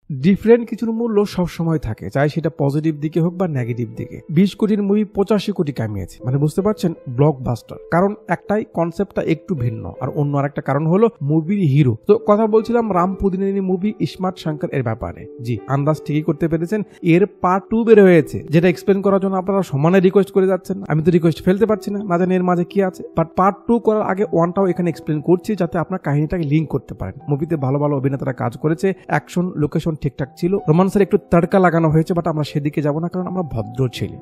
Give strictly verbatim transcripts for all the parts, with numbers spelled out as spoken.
Different কিছুর মূল্য সবসময় থাকে, চাই সেটা পজিটিভ দিকে হোক বা নেগেটিভ দিকে। বিশ কোটির মুভি পঁচাশি কোটি কামিয়েছে, মানে বুঝতে পারছেন ব্লকবাস্টার। কারণ একটাই, কনসেপ্টটা একটু ভিন্ন, আর অন্য আর একটা কারণ হলো মুভির হিরো। তো কথা বলছিলাম রাম পুদিনেনি মুভি স্মার্ট শঙ্কর এর ব্যাপারে। জি, আন্দাজ ঠিকই করতে পেরেছেন, এর পার্ট টু বের হয়েছে, যেটা এক্সপ্লেন করার জন্য আপনারা সমানে রিকোয়েস্ট করে যাচ্ছেন। আমি তো রিকোয়েস্ট ফেলতে পারছি না, না জানি এর মাঝে কি আছে। বাট পার্ট টু করার আগে ওয়ানটাও এখানে এক্সপ্লেন করছি, যাতে আপনার কাহিনীটাকে লিঙ্ক করতে পারেন। মুভিতে ভালো ভালো অভিনেতারা কাজ করেছে, অ্যাকশন লোকেশন ঠিকঠাক ছিল, রোমান্সের একটু তড়কা লাগানো হয়েছে, বাট আমরা সেদিকে যাবো না, কারণ আমরা ভদ্র ছেলে।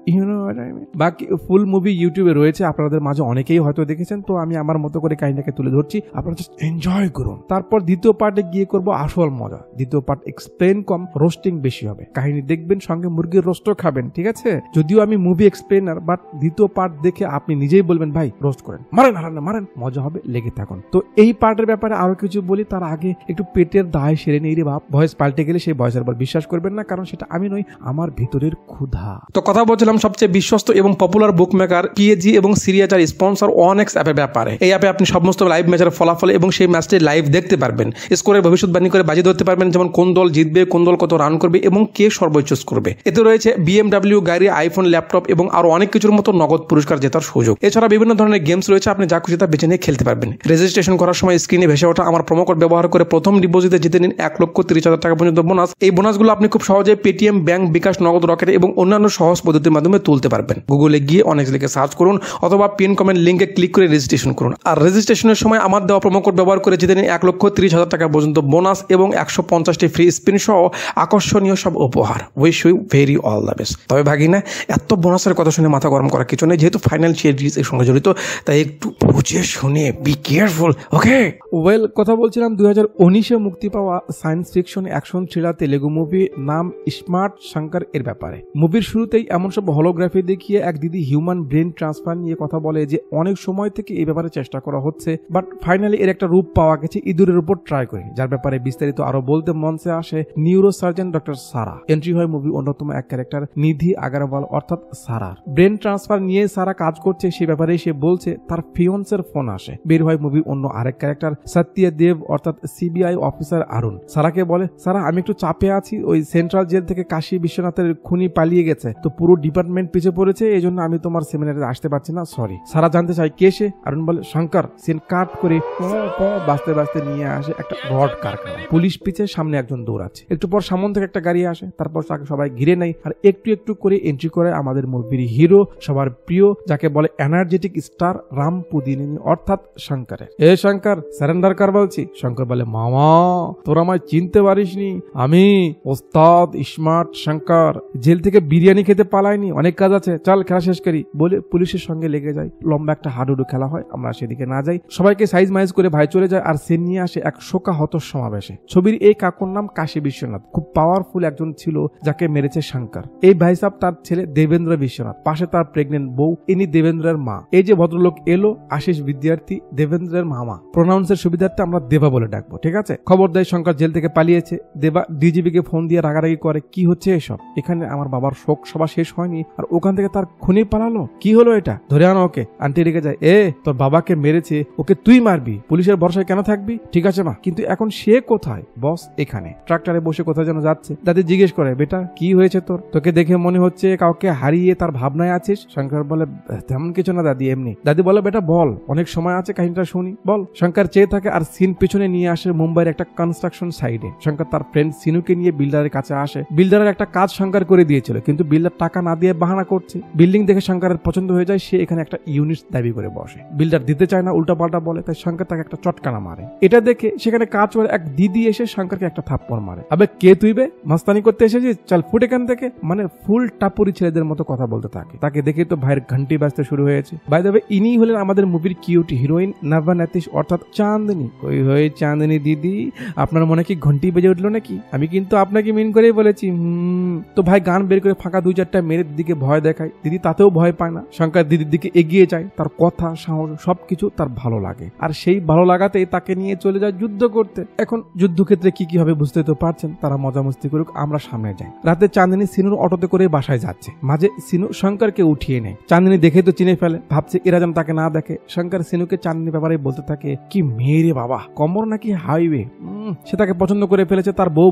বাকি ফুল মুভি ইউটিউবে রয়েছে, আপনাদের মাঝে অনেকেই হয়তো দেখেছেন। তো আমি আমার মতো করে কাহিনীটাকে তুলে ধরছি, আপনারা জাস্ট এনজয় করুন। তারপর দ্বিতীয় পার্টে গিয়ে করবো আসল মজা। দ্বিতীয় পার্ট এক্সপ্লেন কম, রোস্টিং বেশি হবে। কাহিনী দেখবেন, সঙ্গে মুরগির রোস্টও খাবেন, ঠিক আছে? যদিও আমি মুভি এক্সপ্লেনার, বাট দ্বিতীয় পার্ট দেখে আপনি নিজেই বলবেন ভাই রোস্ট করেন, মারেন হারান মারেন, মজা হবে, লেগে থাকুন। তো এই পার্টের ব্যাপারে আরো কিছু বলি, তার আগে একটু পেটের দায় সেরে নেই রে বাপ। ভয়েস পাল্টে গেলে সেই ভয়েসের উপর বিশ্বাস করবেন না, কারণ সেটা আমি নই, আমার ভিতরের ক্ষুধা। তো কথা বলছিলাম সবচেয়ে বিশ্বস্ত এবং পপুলার বুক মেকার পিএজি এবং সিরিয়াচার স্পন্সর ওয়ানএক্স অ্যাপের ব্যাপারে। এই অ্যাপে আপনি সমস্ত লাইভ ম্যাচের ফলাফল এবং সেই ম্যাচটি লাইভ দেখতে পারবেন, স্কোরের ভবিষ্যৎবাণী করে বাজি ধরতে পারবেন, যেমন কোন দল জিতবে, কোন দল কত রান করবে এবং কে সর্বোচ্চ করবে। এতে রয়েছে বিএমডব্লিউ গাড়ি, আইফোন, ল্যাপটপ এবং আরো অনেক কিছুর মতো নগদ পুরস্কার জেতার সুযোগ। এছাড়া বিভিন্ন ধরনের গেমস রয়েছে, আপনি যা খুশি তা বেছে নিয়ে খেলতে পারবেন। রেজিস্ট্রেশন করার সময় স্ক্রিনে ভেসে ওঠা আমার প্রোমো কোড ব্যবহার করে প্রথম ডিপোজিটে জিতে নিন এক লক্ষ তিরিশ হাজার টাকা পর্যন্ত বোনাস। এই বোনাসগুলো আপনি খুব সহজে পেটিএম, ব্যাংক, বিকাশ, নগদ, রকেট এবং অন্যান্য সহজ পদ্ধতির মাধ্যমে তুলতে পারবেন। গুগলে গিয়ে অনেক লিখে সার্চ করুন অথবা পিন কমেন্ট লিঙ্কে ক্লিক করে রেজিস্ট্রেশন করুন। আর রেজিস্ট্রেশনের সময় আমার দেওয়া প্রোমো কোড ব্যবহার করে জিতে নিন এক লক্ষ তিরিশ হাজার টাকা পর্যন্ত বোনাস এবং একশো পঞ্চাশটি ফ্রি স্পিন সহ আকর্ষণীয় সব উপহার। Wish you very all the best. তবে ভাগিনা, এত বোনাসের কথা শুনে মাথা গরম করার কিছু নেই, যেহেতু ফাইন্যান্সিয়াল রিস্ক এর সঙ্গে জড়িত, তাই একটু বুঝে শুনে বি কেয়ারফুল, ওকে? ওয়েল, কথা বলছিলাম দুই হাজার উনিশে মুক্তি পাওয়া science fiction action thriller Telugu movie নাম স্মার্ট শঙ্কর এর ব্যাপারে। মুভির শুরুতেই এমন সব হলোগ্রাফি দেখিয়ে এক দিদি হিউম্যান ব্রেন ট্রান্সফার নিয়ে কথা বলে যে অনেক সময় থেকে এই ব্যাপারে চেষ্টা করা হচ্ছে, বাট ফাইনালি এর একটা রূপ পাওয়া গেছে ইঁদুরের উপর ট্রাই করে, যার ব্যাপারে বিস্তারিত আরো বলতে মঞ্চে আসে neurosurgeon doctor Sara. Entry হয় মুভি অন্যতম এক ক্যারেক্টার নিধি আগারওয়াল অর্থাৎ সারার। ব্রেন ট্রান্সফার নিয়ে সারা কাজ করছে, সে ব্যাপারে সে বলছে তার ফিয়ন্সের ফোন আসে। বের হয় মুভি অন্য আরেক ক্যারেক্টার সত্য দেব অর্থাৎ সিবিআই অফিসার আরুণ। সারাকে বলে, সারা আমি একটু চাপে আছি, ওই সেন্ট্রাল জেল থেকে কাশী বিশ্বনাথের খুনি পালিয়ে গেছে, তো পুরো ডিপার্টমেন্ট পিছে পড়েছে, এই জন্য আমি তোমার সেমিনারে আসতে পারছি না, সরি। সারা জানতে চাই কে সে। আরুণ বলে শঙ্কর। সিন কাট করে বাঁচতে বাঁচতে নিয়ে আসে একটা রড কারখানা। পুলিশ পিছে, সামনে একজন দৌড়াচ্ছে। একটু পর সামন থেকে একটা গাড়ি আসে, তারপর তাকে সবাই ঘিরে নেয় আর একটু একটু করে এন্ট্রি করে আমাদের মুভির হিরো, সবার প্রিয়, যাকে বলে এনার্জেটিক স্টার রাম পুদিনেনি অর্থাৎ শঙ্করের। এ শঙ্কর, সারেন্ডার কর বলছি। শঙ্কর বলে, মামা তোরা আমায় চিনতে পারিসনি, আমি ওস্তাদ স্মার্ট শঙ্কর। জেল থেকে বিরিয়ানি খেতে পালাইনি, অনেক কাজ আছে, চল খেলা শেষ করি বলে পুলিশের সঙ্গে লেগে যায়। লম্বা একটা হাডুডু খেলা হয়, আমরা সেদিকে না যাই, সবাইকে সাইজ মাইজ করে ভাই চলে যায় আর সে নিয়ে আসে এক শোকাহত সমাবেশে। ছবির এই কাকুর নাম কাশী বিশ্বনাথ, খুব পাওয়ারফুল একজন ছিল যাকে মেরেছে শঙ্কর। এই ভাই সাহেব তার ছেলে দেবেন্দ্র বিশ্বনাথ, পাশে তার প্রেগনেন্ট বউ, ইনি দেবেন্দ্রের মা। এই যে ভদ্রলোক এলো আশিস বিদ্যার্থী, দেবেন্দ্রের মামা। প্রোনাউন্সের সুবিধার্থে আমরা দেবা বলে ডাকবো, ঠিক আছে? খবর দেয় শঙ্কর জেল থেকে পালিয়েছে। দেবা ডিজিপি কে ফোন দিয়ে রাগারাগি করে, কি হচ্ছে এসব? এখানে আমার বাবার শোক সভা শেষ হয়নি আর ওখান থেকে তার খুনি পালালো, কি হলো এটা? ধরে আনো ওকে। আন্টি রেগে যায়, এ তোর বাবাকে মেরেছে, ওকে তুই মারবি, পুলিশের ভরসায় কেন থাকবি? ঠিক আছে মা, কিন্তু এখন সে কোথায়? বস এখানে। ট্রাক্টরে বসে কোথায় যেন যাচ্ছে। দাদি জিজ্ঞেস করে, বেটা কি হয়েছে তোর? তোকে দেখে মনে হচ্ছে কাউকে হারিয়ে তার ভাবনায় আছিস। শঙ্কর বলে, তেমন কিছু না দাদি, এমনি। দাদি বলে, বেটা বল, অনেক সময় আছে, কাহিনীটা শুনি, বল। শঙ্কর চেয়ে থাকে আর সিন পিছনে নিয়ে আসে মুম্বাইয়ের একটা কনস্ট্রাকশন সাইডে। শঙ্কর তার ফ্রেন্ড সিনুকে নিয়ে বিল্ডারের কাছে আসে। বিল্ডারের একটা কাজ শঙ্কর করে দিয়েছিল, কিন্তু বিল্ডার টাকা না দিয়ে বাহানা করছে। বিল্ডিং দেখে শঙ্করের পছন্দ হয়ে যায়, সে এখানে একটা ইউনিট দাবি করে বসে। বিল্ডার দিতে চায় না, উল্টা পাল্টা বলে, তাই শঙ্কর তাকে একটা চটকানা মারে। এটা দেখে সেখানে কাজ করে এক দিদি এসে শঙ্করকে একটা থাপ্পড় মারে। আবে কে তুই বে, মাস্তানি করতে এসেছিস, চল ফুট এখান থেকে। মানে ফুল টাপুরি ছেলেদের মতো কথা বলতে থাকে। তাকে দেখে তো ভাইয়ের ঘন্টি বাজতে শুরু হয়েছে। বাই দ্য ওয়ে, ইনি হলেন আমাদের মুভির কিউট হিরোইন নভানাতিশ অর্থাৎ চাঁদনী। ওই হয়ে চাঁদনী দিদি, আপনার মনে কি ঘন্টি বেজে উঠলো নাকি? আমি কিন্তু আপনাকে মিন করেই বলেছি। হুম তো ভাই গান বের করে ফাঁকা দুই চারটা মেরে দিদিকে ভয় দেখায়। দিদি তাতেও ভয় পায় না। শঙ্কর দিদির দিকে এগিয়ে যায়, তার কথা সাহস সবকিছু তার ভালো লাগে, আর সেই ভালো লাগাতেই তাকে নিয়ে চলে যায় যুদ্ধ করতে। এখন যুদ্ধক্ষেত্রে কি কি হবে বুঝতে তো পারছেন, তারা মজা মস্তি করুক, আমরা সামনে যাই। রাতে চাঁদনী সিনুর অটোতে করে বাসায় যাচ্ছে, মাঝে সিনু শঙ্করকে উঠিয়ে নেয়। চাঁদনী দেখে তো চিনে ফেলে, ভাবছে এরা যেন তাকে না দেখে। শঙ্কর সিনুকে চাঁদনী ব্যাপারে বলতে থাকে, কি মেয়ে রে বাবা, কমর নাকি হাইওয়ে। সে তাকে পছন্দ করে ফেলেছে, তার বউ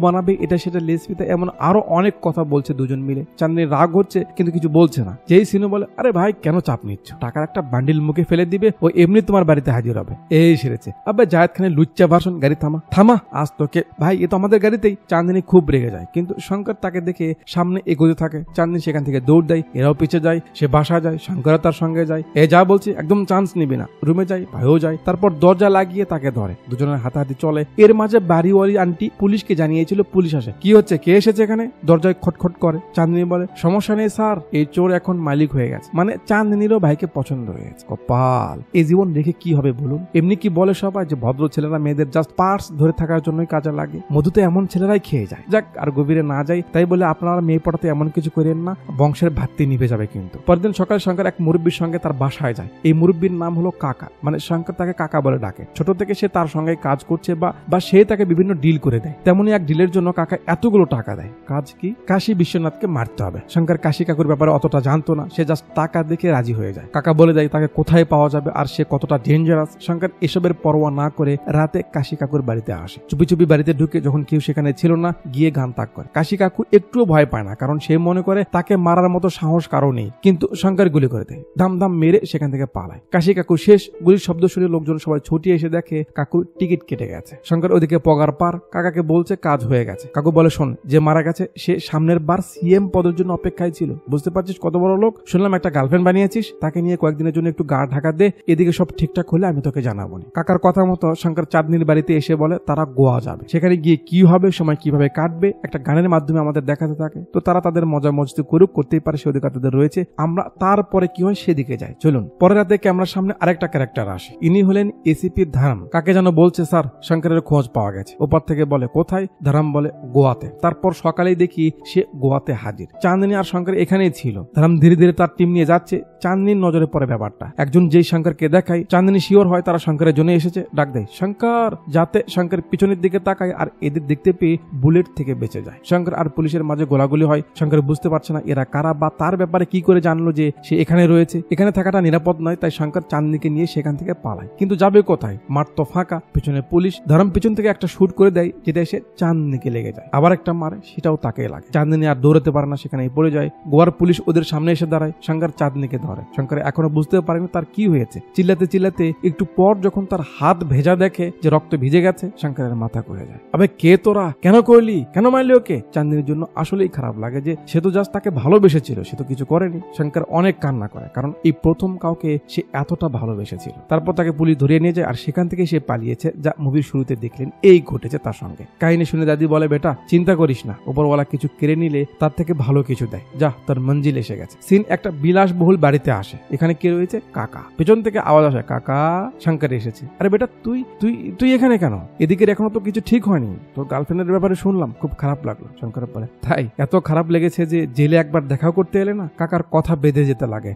বানাবে, এটা সেটা লেসপিতে, এমন আরো অনেক কথা বলছে দুজন মিলে। চাঁদনি রাগ হচ্ছে কিন্তু কিছু বলছে না। যেই সিনু বলে, আরে ভাই কেন চাপ নিচ্ছ, টাকার একটা বান্ডিল মুখে ফেলে দিবে, ও এমনি তোমার বাড়িতে হাজির হবে। এই সেরেছে। আবে জায়েদ খানের লুচ্চা ভাষণ, গাড়ি থামা থামা আজ তোকে। ভাই এ তো আমাদের গাড়িতেই। চাঁদনি খুব রেগে যায়, কিন্তু শঙ্কর তাকে দেখে সামনে এগোতে থাকে। চাঁদনি সেখান থেকে দৌড় দেয়, এরাও পিছে যায়, সে বাসা যায়, শঙ্কর তার সঙ্গে যায়। এ যা বলছে একদম চান্স নিবি না। রুমে যায়, ভাইও যায়, তারপর দরজা লাগিয়ে তাকে ধরে, দুজনের হাতাহাতি চলে। এর মাঝে বাড়িওয়ালি আন্টি পুলিশকে জানিয়েছিল পুলিশ আসে। কি হচ্ছে, কে এসেছে এখানে? দরজায় খটখট করে। চাঁদনি বলে, সমস্যা নেই স্যার, এই চোর এখন মালিক হয়ে গেছে। মানে চাঁদনিরও ভাইকে পছন্দ হয়ে গেছে। কপাল, এই জীবন রেখে কি হবে বলুন? এমনি কি বলে সবাই যে ভদ্র ছেলেরা মেয়েদের জাস্ট পার্স ধরে থাকার জন্যই কাজে লাগে। মধুতে এমন ছেলেরাই খেয়ে যায়। যাক, আর গভীরে না যাই। তাই বলে আপনারা মেয়ে পড়াতে এমন কিছু করেন না, বংশের ভাতটি নিভে যাবে কিন্তু। পরদিন সকাল শঙ্কর এক মুরব্বীর সঙ্গে তার বাসায় যায়। এই মুরব্বীর নাম হলো কাকা, মানে শঙ্কর তাকে কাকা বলে ডাকে। ছোট থেকে সে তার সঙ্গে কাজ করছে বা বা সে তাকে বিভিন্ন ডিল করে দেয়। তেমনি এক ডিলের জন্য কাকা এতগুলো টাকা দেয়। কাজ কি? কাশী বিশ্বনাথকে মারতে হবে। শঙ্কর কাশী কাকুর ব্যাপারে অতটা জানতো না, সে জাস্ট টাকা দেখে রাজি হয়ে যায়। কাকা বলে দেয় তাকে কোথায় পাওয়া যাবে আর সে কতটা ডেঞ্জারাস। শঙ্কর এসবের পরোয়া না করে রাতে কাশী কাকুর বাড়িতে আসে। চুপি চুপি বাড়িতে ঢুকে যখন কেউ সেখানে ছিল না, গিয়ে গান তাক করে। কাশী কাকু একটুও ভয় পায় না, কারণ সে মনে করে তাকে মারার মতো সাহস কারো নেই। কিন্তু শঙ্কর গুলি করে দেয়, দাম দাম মেরে সেখান থেকে পালায়। কাশী কাকু শেষ। গুলির শব্দ শুনে লোকজন সবাই ছুটিয়ে এসে দেখে কাকুর টিকিট কেটে গেছে। শঙ্কর ওদিকে পগার পার, কাকাকে বলছে কাজ হয়ে গেছে। কাকু বলে, শোন, যে মারা গেছে সে সামনের বার সিএম পদের জন্য অপেক্ষায় ছিল। বুঝতে পারছিস কত বড় লোক? শুনলাম একটা গার্লফ্রেন্ড বানিয়েছিস, তাকে নিয়ে কয়েকদিনের জন্য একটু গা ঢাকা দে, এদিকে সব ঠিকঠাক হলে আমি তোকে জানাবো। কাকার কথা মতো শঙ্কর চাঁদনির বাড়িতে এসে বলে তারা গোয়া যাবে। সেখানে গিয়ে কি হবে, সময় কিভাবে কাটবে, একটা গানের মাধ্যমে আমাদের দেখাতে থাকে। তো তারা তাদের মজা মস্তি করুক, করতেই পারে, সে অধিকার তাদের রয়েছে। আমরা তারপরে কি হয় সেদিকে যাই, চলুন। পরের রাতে ক্যামেরার সামনে আরেকটা ক্যারেক্টার আসে। ইনি হলেন এসিপি ধারাম। কাকে যেন বলছে, স্যার শঙ্করের খোঁজ পাওয়া গেছে। ওপার থেকে বলে, কোথায়? ধারাম বলে, গোয়াতে। তারপর সকালেই দেখি সে গোয়াতে হাজির। চাঁদনি আর শঙ্কর এখানেই ছিল। ধারাম ধীরে ধীরে তার টিম নিয়ে যাচ্ছে। চাঁদনির নজরে পড়ে ব্যাপারটা। একজন যেই শঙ্করকে দেখায়, চাঁদনি শিওর হয় তারা শঙ্করের জন্য এসেছে। ডাক দেয়, শঙ্কর। যাতে শঙ্কর পিছনের দিকে তাকায় আর এদের দেখতে পেয়ে বুলেট থেকে বেঁচে যায়। শঙ্কর আর পুলিশের মাঝে গোলাগুলি হয়। শঙ্কর বুঝতে পারছে না এরা কারা বা তার ব্যাপারে কি করে জানলো যে সে এখানে রয়েছে। এখানে থাকাটা নিরাপদ নয়, তাই শঙ্কর চাঁদনিকে নিয়ে সেখান থেকে পালায়। কিন্তু যাবে কোথায়? মাঠ তো ফাঁকা, পিছনে পুলিশ। ধরম পিছন থেকে একটা শুট করে দেয়, যেটা এসে চাঁদনিকে লেগে যায়। আবার একটা মারে, সেটাও তাকে লাগে। চাঁদনি আর দৌড়াতে পারে না, সেখানেই পড়ে যায়। গোয়ার পুলিশ ওদের সামনে এসে দাঁড়ায়। শঙ্কর চাঁদনিকে ধরে। শঙ্কর এখনো বুঝতে পারেনি তার কি হয়েছে। চিল্লাতে চিল্লাতে একটু পর যখন তার হাত ভেজা দেখে যে রক্ত ভিজে গেছে, শঙ্করের মাথা ঘুরে যায়। আবে কে তোরা? কেন করলি? কেন মারলি ওকে? চাঁদনির জন্য আসলেই খারাপ লাগে যে সে তো জাস্ট তাকে ভালোবেসেছিল, সে তো কিছু করেনি। শঙ্কর অনেক কান্না করে, কারণ এই প্রথম কাউকে সে এতটা ভালোবেসেছিল। তারপর তাকে পুলিশ ধরিয়ে নিয়ে যায় আর সেখান থেকে সে পালিয়েছে, যা মুভির শুরুতে দেখলেন এই ঘটেছে তার সঙ্গে। কাহিনী শুনে দাদি বলে, বেটা চিন্তা করিস না, উপরওয়ালা কিছু কেড়ে নিলে তার থেকে ভালো কিছু দেয়। যা, তার মঞ্জিল এসে গেছে। সিন একটা বিলাসবহুল বাড়িতে আসে। এখানে কে রয়েছে? কাকা। পেছন থেকে আওয়াজ আসে, কাকা। শঙ্কর এসেছে। আরে বেটা তুই তুই তুই এখানে কেন? এদিকে এখনো তো কিছু ঠিক হয়নি। তোর গার্লফ্রেন্ডের ব্যাপারে শুনলাম, খুব খারাপ লাগলো। শঙ্কর বলে, তাই এত খারাপ লেগেছে যে জেলে একবার দেখাও করতে এলে না? কাকার কথা বেঁধে যেতে লাগে।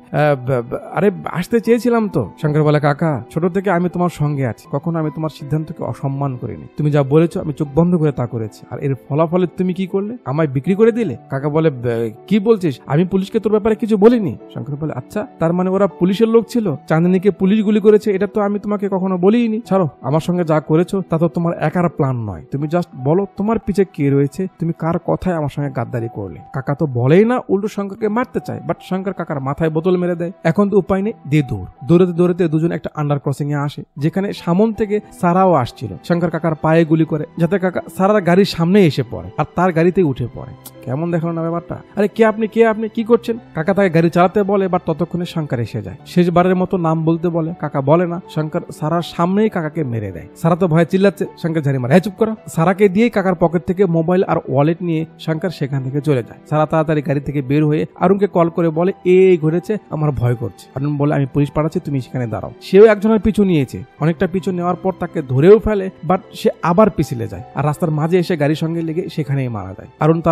আরে আসতে চেয়েছিলাম তো। শঙ্কর বলে, কাকা ছোট থেকে আমি তোমার সঙ্গে আছি, কখনো আমি তোমার সিদ্ধান্তকে অসম্মান করিনি। তুমি যা বলেছো আমি চোখ বন্ধ করে তা করেছি, আর এর ফলাফলে তুমি কি করলে? আমায় বিক্রি করে দিলে। কাকা বলে, কি বলছিস? আমি পুলিশকে তোর ব্যাপারে কিছু বলিনি। শঙ্কর বলে, আচ্ছা, তার মানে ওরা পুলিশের লোক ছিল? চাঁদনিকে পুলিশ গুলি করেছে, এটা তো আমি তোমাকে কখনো বলিনি। ছাড়ো, আমার সঙ্গে যা করেছো তা তো তোমার একার প্ল্যান নয়। তুমি জাস্ট বলো তোমার পিছে কে রয়েছে, তুমি কার কথায় আমার সঙ্গে গাদ্দারি করলে। কাকা তো বলেই না, উল্টো শঙ্করকে মারতে চায়, বাট শঙ্কর কাকার মাথায় বোতল মেরে দেয়। এখন তো উপায় নেই, দিয়ে দৌড়। দৌড়াতে দৌড়াতে দুজন একটা আন্ডার ক্রসিং এ আসে, যেখানে সামন থেকে সারাও আসছিল। শঙ্কর কাকার পায়ে গুলি করে, যাতে কাকা সারার গাড়ির সামনে এসে পড়ে আর তার গাড়িতে উঠে পড়ে। কেমন দেখালো না ব্যাপারটা? আরে কে আপনি, কে আপনি, কি করছেন? কাকা তাকে গাড়ি চালাতে বলে, বাট ততক্ষণে শঙ্কর এসে যায়। শেষবারের মতো নাম বলতে বলে, কাকা বলে না। শঙ্কর সারার সামনেই কাকাকে মেরে দেয়। সারা তো ভয়ে চিল্লাচ্ছে, শঙ্কর ঝাড়ি মারে, চুপ করো। সারাকে দিয়ে কাকার পকেট থেকে মোবাইল আর ওয়ালেট নিয়ে শঙ্কর সেখান থেকে চলে যায়। সারা তাড়াতাড়ি গাড়ি থেকে বের হয়ে অরুণকে কল করে বলে, এই ঘটেছে, আমার ভয় করছে। অরুণ বলে, আমি পুলিশ পাঠাচ্ছি, তুমি সেখানে দাঁড়াও। সেও একজনের পিছু নিয়েছে, অনেকটা পিছু নেওয়ার পর তাকে ধরেও ফেলে, বাট সে আবার পিছলে যায় আর রাস্তার মাঝে এসে গাড়ির সঙ্গে লেগে সেখানেই মারা যায়। অরুণ তার ফোন নিয়ে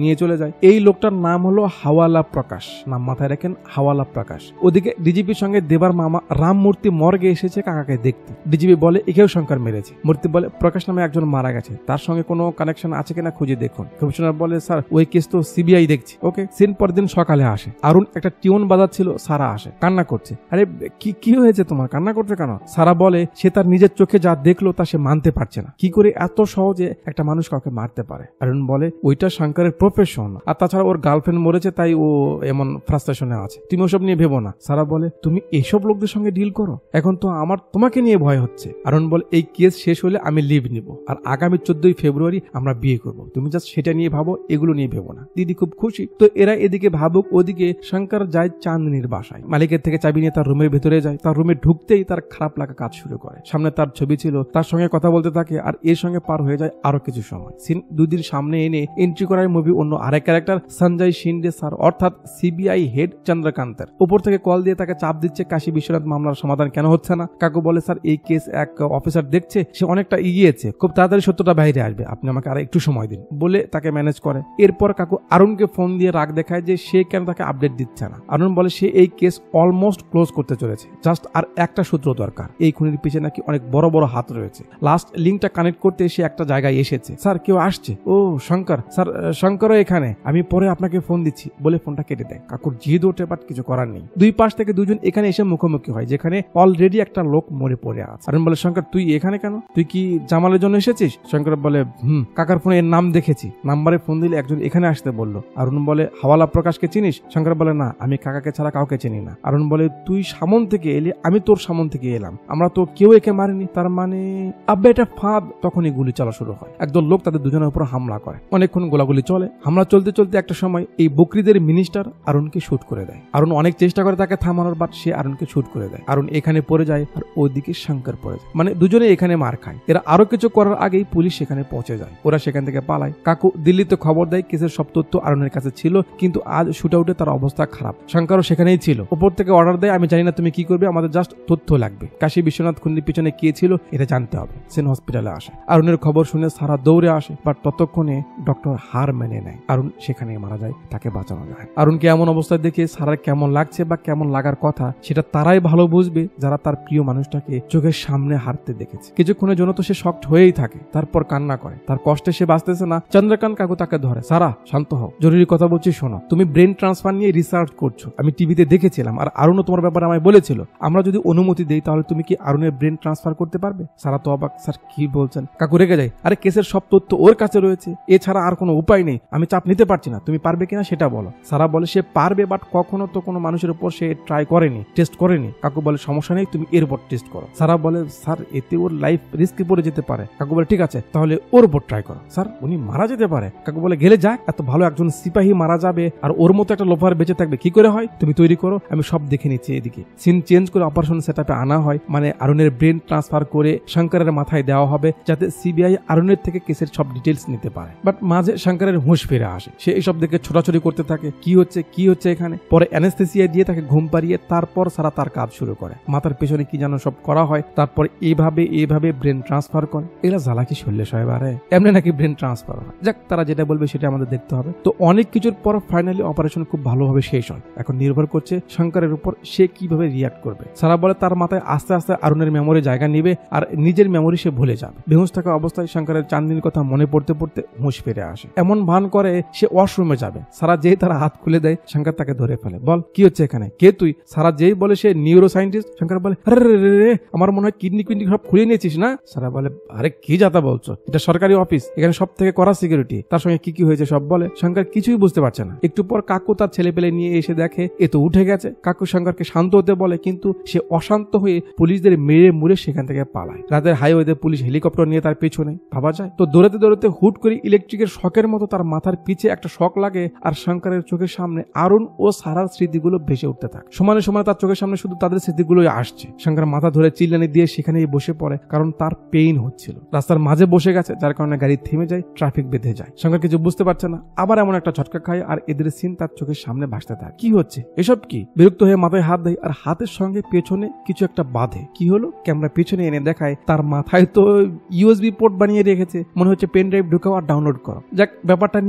নিয়ে চলে যায়। এই লোকটার নাম হলো হাওয়ালা প্রকাশ, নাম মাথায় রাখেন, হাওয়ালা প্রকাশ। ওদিকে ডিজিপির সঙ্গে দেবার মামা রামমূর্তি মর্গে এসেছে কাকাকে দেখতে। ডিজিপি বলে একেও শঙ্কর মেরেছে। মূর্তি বলে প্রকাশ নামে একজন মারা গেছে, তার সঙ্গে কোনো কানেকশন আছে কিনা খুঁজে দেখুন। কমিশনার বলে স্যার ওই কেস তো সিবিআই দেখছে। ওকে। সিন পর দিন সকালে আসে, আরুণ একটা টিউন বাজাচ্ছিল, সারা আসে, কান্না করছে। আরে কি কি হয়েছে তোমার, কান্না করছে কেন? সারা বলে সে তার নিজের চোখে যা দেখলো তা সে মানতে পারছে না, কি করে এত সহজে একটা মানুষ কাউকে মারতে পারে। আরুণ বলে ওইটা শঙ্করের প্রফেশন, আর তাছাড়া ওর গার্লফ্রেন্ড মরেছে তাই ও এমন ফ্রাস্ট্রেশনে আছে, তুমি ওসব নিয়ে ভেবো না। সারা বলে তুমি এইসব লোকদের সঙ্গে ডিল করো, এখন তো আমার তোমাকে নিয়ে ভয় হচ্ছে। আরুণ বলে এই কেস শেষ হলে আমি লিভ নিব, আর আগামী চোদ্দই ফেব্রুয়ারি আমরা বিয়ে করব, তুমি জাস্ট সেটা নিয়ে ভাবো, এগুলো নিয়ে ভেবো না। দিদি খুব খুশি। তো এরা এদিকে ভাবুক, ওদিকে শঙ্কর যায় চাঁদনির বাসায়, মালিকের থেকে চাবি নিয়ে তার রুমের ভেতরে যায়। তার রুমে ঢুকতেই তার খারাপ লাগা কাজ শুরু করে। সামনে তার ছবি ছিল, তার সঙ্গে কথা বলতে থাকে, আর এর সঙ্গে পার হয়ে যায় আরো কিছু সময়। সিন দুদিন সামনে এনে এন্ট্রি করার মুভি অন্য আরেক ক্যারেক্টার সঞ্জয় শিন্ডে স্যার, অর্থাৎ সিবিআই হেড চন্দ্রকান্তের। উপর থেকে কল দিয়ে তাকে চাপ দিচ্ছে কাশী বিশ্বনাথ মামলার সমাধান কেন হচ্ছে না। কাকু বলে স্যার এই কেস এক অফিসার দেখছে, সে অনেকটা এগিয়েছে, খুব তাড়াতাড়ি সত্যটা বাইরে আসবে, আপনি আমাকে আর একটু সময় দিন বলে তাকে ম্যানেজ করে। এরপর কাকু আরুণকে ফোন দিয়ে রাগ দেখায় যে সে কেন তাকে আপডেট দিচ্ছে না। আরুণ বলে সে এই কেস অলমোস্ট ক্লোজ করতে চলেছে, জাস্ট আর একটা সূত্র দরকার। এই খুনির পিছনে নাকি অনেক বড় বড় হাত রয়েছে। লাস্ট লিঙ্কটা কানেক্ট করতে সে একটা জায়গায় এসেছে। স্যার কেউ আসছে। ও শঙ্কর স্যার, শঙ্করও এখানে, আমি পরে আপনাকে ফোন দিচ্ছি বলে ফোনটা কেটে দেয়। কাকুর জিদ ওঠে, বাট কিছু করার নেই। দুই পাশ থেকে দুজন এখানে এসে মুখোমুখি হয়, যেখানে অলরেডি একটা লোক মরে পড়ে আছে। আরুণ বলে শঙ্কর তুই এখানে কেন, তুই কি জামালের জন্য এসেছিস? শঙ্কর বলে হুম, কাকার ফোনে এর নাম দেখেছি, নাম্বারে ফোন দিলে একজন এখানে আসতে বললো। আরুণ বলে হাওয়ালা প্রকাশকে চিনিস? শঙ্কর বলে না, আমি কাকাকে ছাড়া কাউকে চিনি না। আরুণ বলে তুই সামন থেকে এলি, আমি তোর সামন থেকে এলাম, আমরা তো কেউ একে মারিনি, তার মানে আব্বা এটা ফাঁদ। তখনই গুলি চলা শুরু হয়, একদল লোক তাদের দুজনের উপর হামলা করে। অনেকক্ষণ গোলাগুলি চলে। হামলা চলতে চলতে একটা সময় এই বকরিদের মিনিস্টার আরুণকে শুট করে দেয়। আরুণ অনেক চেষ্টা করে তাকে থামানোর, বাট সে আরুণকে শুট করে দেয়। আরুণ এখানে পড়ে যায়, আর ওইদিকে শঙ্কর পড়ে যায়, মানে দুজনে এখানে মার খায়। এরা আরো কিছু করার আগেই পুলিশ সেখানে পৌঁছে যায়, ওরা সেখান থেকে পালায়। কাকু দিল্লিতে খবর দেয় কেসের সব তথ্য আরুণের কাছে ছিল, কিন্তু আজ শুট আউটে তার অবস্থা খারাপ। শঙ্করও সেখানেই ছিল। উপর থেকে অর্ডার দেয়, আমি জানি না তুমি কি করবে, আমাদের জাস্ট তথ্য লাগবে, কাশী বিশ্বনাথ খুনির পিছনে কে ছিল এটা জানতে হবে। সেন হসপিটালে আসে। আরুণের খবর শুনে সারা দৌড়ে আসে, বাট ততক্ষণে ডক্টর হার মেনে নেয়, আরুণ সেখানে মারা যায়, তাকে বাঁচানো যায়। আরুণকে এমন অবস্থায় দেখে সারার কেমন লাগছে বা কেমন লাগার কথা সেটা তারাই ভালো বুঝবে যারা তার প্রিয় মানুষটাকে চোখের সামনে হারতে দেখেছে। কিছুক্ষণের জন্য তো সে শকড হয়েই থাকে, তারপর কান্না করে। তার কষ্টে সে বাঁচতেছে না। চন্দ্রকান্ত কাকু তাকে ধরে, সারা শান্ত হও, জরুরি কথা বলছি শোনো, তুমি ব্রেন ট্রান্সফার নিয়ে রিসার্চ করছো, আমি টিভিতে দেখেছিলাম, আর আরুণও তোমার ব্যাপারে আমায় বলেছিল, আমরা যদি অনুমতি দেই তাহলে তুমি কি আরুণের ব্রেন ট্রান্সফার করতে পারবে? সারা তো অবাক, স্যার কি বলছেন? কাকু রেগে যায়, আরে কেসের সব তথ্য ওর কাছে রয়েছে, এছাড়া আর কোনো উপায় নেই, আমি চাপ নিতে পারছি না, তুমি পারবে কিনা সেটা বলো। সারা বলে সে পারবে, বাট কখনো তো কোনো মানুষের উপর সে ট্রাই করেনি, টেস্ট করেনি। কাকু বলে সমস্যা নেই, তুমি এর উপর টেস্ট করো। সারা বলে স্যার এতে ওর লাইফ রিস্কে পড়ে যেতে পারে। কাকু বলে ঠিক আছে, তাহলে ওর উপর ট্রাই করো। স্যার উনি মারা যেতে পারে। কাকু বলে গেলে যাক, এত ভালো একজন সিপাহী মারা যাবে আর ওর মতো একটা লোফার বেঁচে থাকবে, কি করে হয়? তুমি তৈরি করো, আমি সব দেখে নিচ্ছি। এদিকে সিন চেঞ্জ করে অপারেশন সেটআপে আনা হয়, মানে আরুণের ব্রেন ট্রান্সফার করে শঙ্করের মাথায় দেওয়া হবে, যাতে সিবিআই আরুণের থেকে কেসের সব ডিটেলস নিতে পারে। বাট মাঝে শঙ্করের হুঁশ ফিরে আসে, সে এইসব দেখে ছোটাছুটি করতে থাকে, কি হচ্ছে কি হচ্ছে এখানে। পরে অ্যানেস্থেসিয়া দিয়ে তাকে ঘুম পাড়িয়ে তারপর সারা তার কাজ শুরু করে, মাথার পেছনে কি যেন সব করা হয়, তারপর এইভাবে এইভাবে ব্রেন ট্রান্সফার করে। এরা জ্বালা কি শৈল্য সাহেব, আরে এমনি নাকি ব্রেন ট্রান্সফার হয়? যাক, তারা যেটা বলবে সেটা আমাদের দেখতে হবে। তো অনেক কিছুর পর ফাইনালি অপারেশন খুব ভালোভাবে শেষ হয়। এখন নির্ভর করছে শঙ্করের উপর সে কিভাবে রিয়াক্ট করবে। সারা বলে তার মাথায় আস্তে আস্তে আরুণের মেমোরি জায়গা নিবে, আর নিজের মেমোরি সে ভুলে যাবে। বেহুশ থাকা অবস্থায় শঙ্করের চাঁদনির কথা মনে পড়তে পড়তে হুঁশ ফিরে আসে। এমন ভান করে সে ওয়াশরুমে যাবে। সারা যেই তার হাত খুলে দেয়, শঙ্কর তাকে ধরে ফেলে, বল কি হচ্ছে এখানে, কে তুই? সারা যেই বলে সে নিউরো সায়েন্টিস্ট। শঙ্কর বলে আরে রে, আমার মনে হয় কিডনি কিডনি সব খুলে নিয়েছিস না? সারা বলে আরে কি যাতা বলছো, এটা সরকারি অফিস, এখানে সব থেকে কড়া সিকিউরিটি, তার সঙ্গে কি কি হয়েছে সব বলে। শঙ্কর কিছুই বুঝতে পারছে না। একটু পর কাকু তার ছেলে পেলে নিয়ে এসে দেখে এ তো উঠে গেছে। কাকু শঙ্করকে শান্ত হতে বলে, কিন্তু সে অশান্ত হয়ে পুলিশদের মেরে মুড়ে সেখান থেকে পালায়। রাতের হাইওয়েতে পুলিশ হেলিকপ্টার নিয়ে তার পেছনে, ভাবা যায়? তো দৌড়াতে দৌড়াতে হুট করে ইলেকট্রিকের শকের মতো তার মাথার পিছে একটা শক লাগে, আর শঙ্করের চোখের সামনে আরুণ ও সারার স্মৃতিগুলো ভেসে উঠতে থাকে। সমানে সমানে তার চোখের সামনে শুধু তাদের স্মৃতিগুলোই আসছে। শঙ্কর মাথা ধরে চিল্লানি দিয়ে সেখানেই বসে পড়ে, কারণ তার পেইন হচ্ছিল। রাস্তার মাঝে বসে গেছে, যার কারণে গাড়ি থেমে যায়, ট্রাফিক বেঁধে যায়। শঙ্কর কিছু বুঝতে পারছে না, আবার এমন একটা ঝটকা খায়, আর এদের সিন তার চোখের সামনে ভাসতে থাকে। কি হচ্ছে এসব কি? বিরক্ত হয়ে মাথায় হাত দেয়, আর হাতের সঙ্গে পেছনে কিছু একটা বাঁধে। কি হলো? ক্যামেরা পেছনে এনে দেখায় তার মাথায় তো ইউএসবি পোর্ট বানিয়ে রেখেছে, মনে হচ্ছে পেন ড্রাইভ ঢুকাও আর ডাউনলোড করো। যাক, ব্যাপারটা নিয়ে